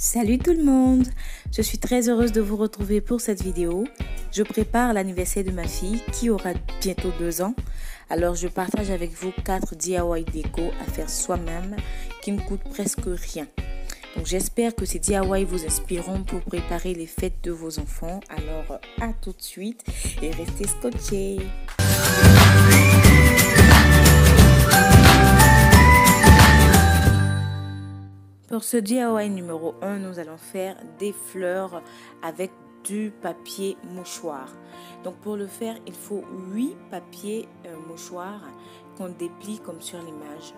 Salut tout le monde! Je suis très heureuse de vous retrouver pour cette vidéo. Je prépare l'anniversaire de ma fille qui aura bientôt 2 ans. Alors je partage avec vous 4 DIY déco à faire soi-même qui ne coûtent presque rien. Donc j'espère que ces DIY vous inspireront pour préparer les fêtes de vos enfants. Alors à tout de suite et restez scotchés! Pour ce DIY numéro 1, nous allons faire des fleurs avec du papier mouchoir. Donc pour le faire, il faut 8 papiers mouchoirs qu'on déplie comme sur l'image.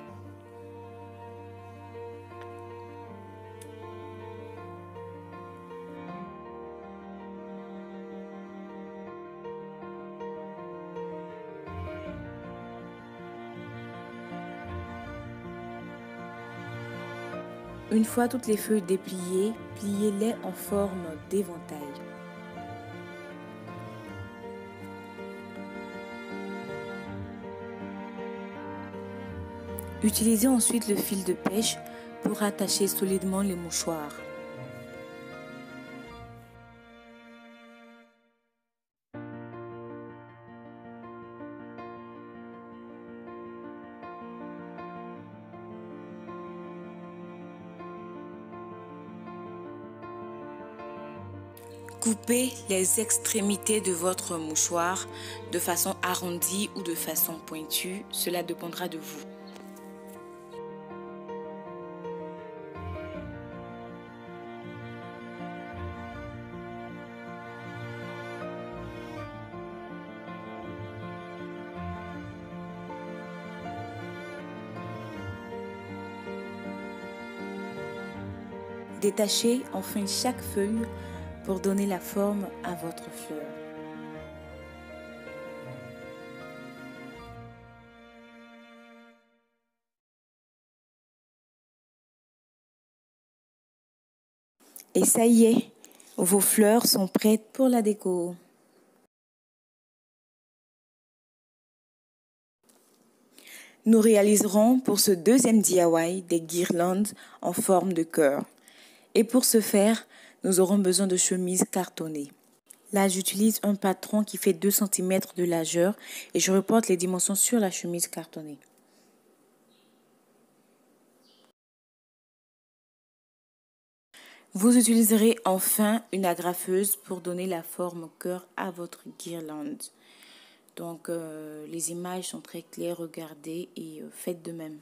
Une fois toutes les feuilles dépliées, pliez-les en forme d'éventail. Utilisez ensuite le fil de pêche pour attacher solidement les mouchoirs. Coupez les extrémités de votre mouchoir de façon arrondie ou de façon pointue, cela dépendra de vous. Détachez enfin chaque feuille pour donner la forme à votre fleur. Et ça y est, vos fleurs sont prêtes pour la déco. Nous réaliserons pour ce deuxième DIY des guirlandes en forme de cœur. Et pour ce faire, nous aurons besoin de chemises cartonnées. Là, j'utilise un patron qui fait 2 cm de largeur et je reporte les dimensions sur la chemise cartonnée. Vous utiliserez enfin une agrafeuse pour donner la forme cœur à votre guirlande. Donc, les images sont très claires, regardez et faites de même.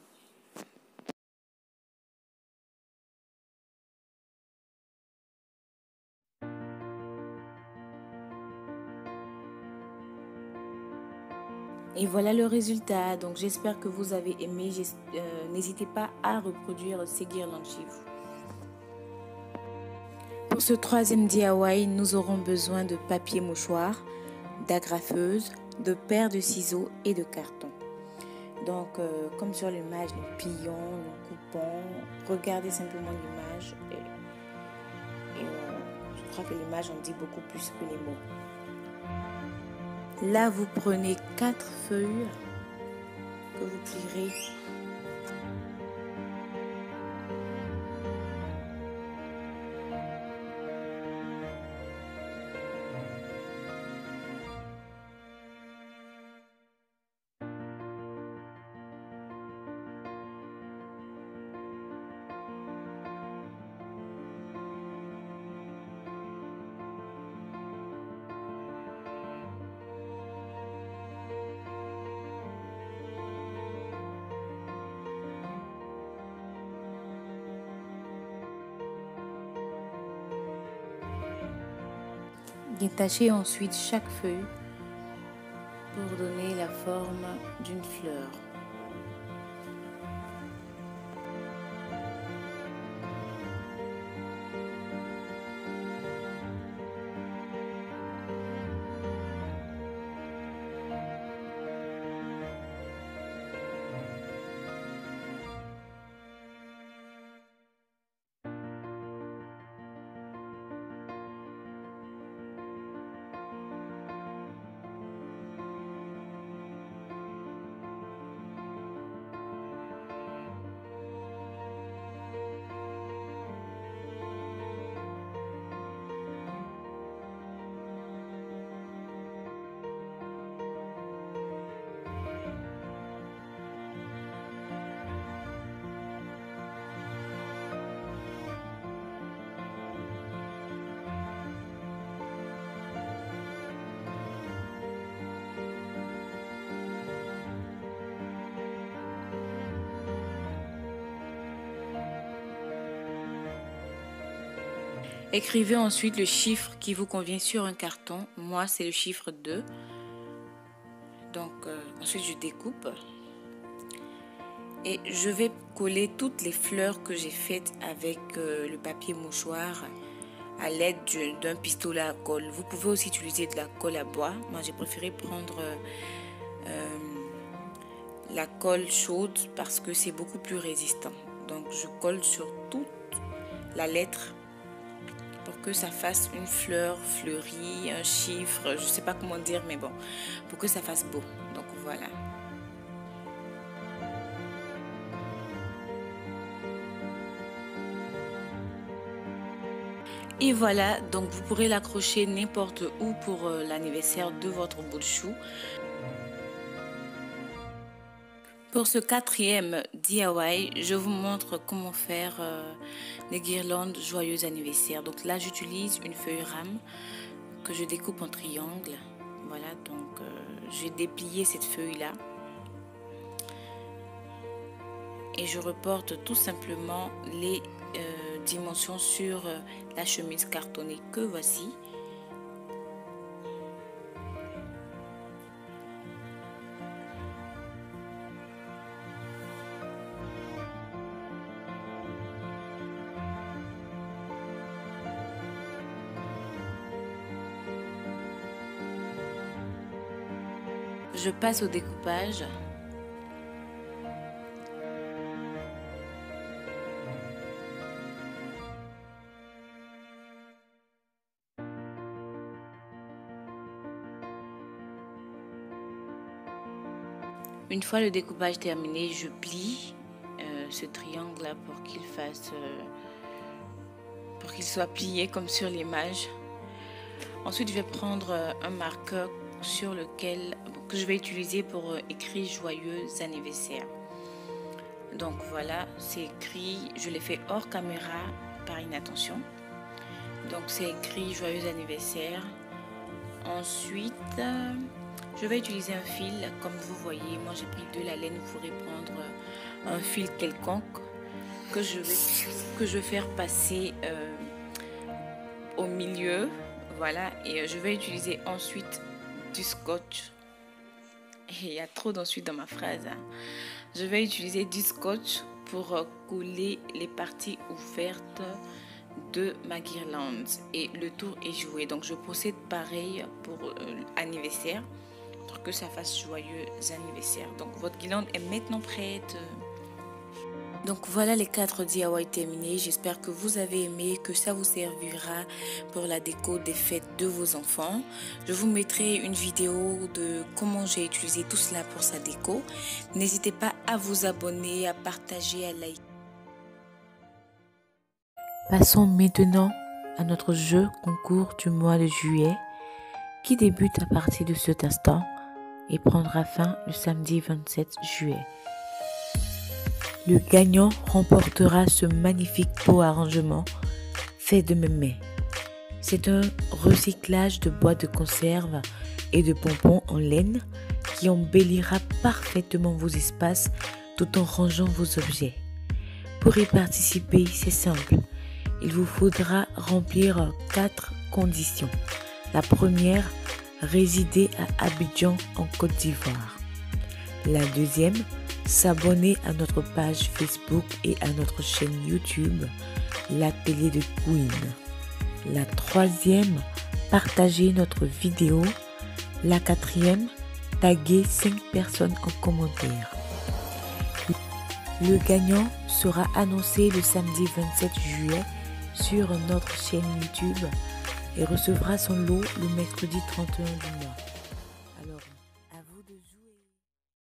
Et voilà le résultat. Donc j'espère que vous avez aimé. N'hésitez pas à reproduire ces guirlandes chez vous. Pour ce troisième DIY, nous aurons besoin de papier mouchoir, d'agrafeuse, de paires de ciseaux et de carton. Donc comme sur l'image, nous plions, nous coupons. Regardez simplement l'image. Je crois que l'image en dit beaucoup plus que les mots. Là, vous prenez 4 feuilles que vous plierez. Détachez ensuite chaque feuille pour donner la forme d'une fleur. Écrivez ensuite le chiffre qui vous convient sur un carton. Moi, c'est le chiffre 2. Donc, ensuite, je découpe. Et je vais coller toutes les fleurs que j'ai faites avec le papier mouchoir à l'aide d'un pistolet à colle. Vous pouvez aussi utiliser de la colle à bois. Moi, j'ai préféré prendre la colle chaude parce que c'est beaucoup plus résistant. Donc, je colle sur toute la lettre pour que ça fasse une fleur fleurie, un chiffre, je ne sais pas comment dire, mais bon, pour que ça fasse beau. Donc, voilà. Et voilà, donc vous pourrez l'accrocher n'importe où pour l'anniversaire de votre bout de chou. Pour ce 4e DIY, je vous montre comment faire des guirlandes joyeux anniversaire. Donc là, j'utilise une feuille rame que je découpe en triangle. Voilà, donc je vais déplier cette feuille-là. Et je reporte tout simplement les dimensions sur la chemise cartonnée que voici. Je passe au découpage. Une fois le découpage terminé, je plie ce triangle là pour qu'il soit plié comme sur l'image. Ensuite, je vais prendre un marqueur sur lequel que je vais utiliser pour écrire joyeux anniversaire. Donc voilà, c'est écrit, je l'ai fait hors caméra par inattention. Donc c'est écrit joyeux anniversaire. Ensuite, je vais utiliser un fil, comme vous voyez, moi j'ai pris de la laine, vous pourrez prendre un fil quelconque que je vais faire passer au milieu, voilà, et je vais utiliser ensuite du scotch. Et il y a trop d'ensuite dans ma phrase, hein. Je vais utiliser du scotch pour coller les parties ouvertes de ma guirlande et le tour est joué. Donc je procède pareil pour l'anniversaire pour que ça fasse joyeux anniversaire. Donc votre guirlande est maintenant prête. Donc voilà les 4 DIY terminés. J'espère que vous avez aimé, que ça vous servira pour la déco des fêtes de vos enfants. Je vous mettrai une vidéo de comment j'ai utilisé tout cela pour sa déco. N'hésitez pas à vous abonner, à partager, à liker. Passons maintenant à notre jeu concours du mois de juillet qui débute à partir de cet instant et prendra fin le samedi 27 juillet. Le gagnant remportera ce magnifique pot arrangement fait de mes mains. C'est un recyclage de boîtes de conserve et de pompons en laine qui embellira parfaitement vos espaces tout en rangeant vos objets. Pour y participer, c'est simple. Il vous faudra remplir 4 conditions. La première, résider à Abidjan en Côte d'Ivoire. La deuxième, s'abonner à notre page Facebook et à notre chaîne YouTube, l'atelier de Queen. La troisième, partager notre vidéo. La quatrième, taguer 5 personnes en commentaire. Le gagnant sera annoncé le samedi 27 juillet sur notre chaîne YouTube et recevra son lot le mercredi 31 du mois.